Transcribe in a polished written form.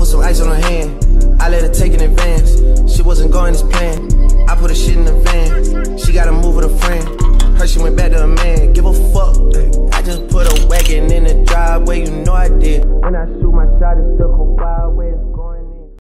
put some ice on her hand. I let her take in advance. Shit wasn't going as planned. I put her shit in the van. She gotta move with a friend.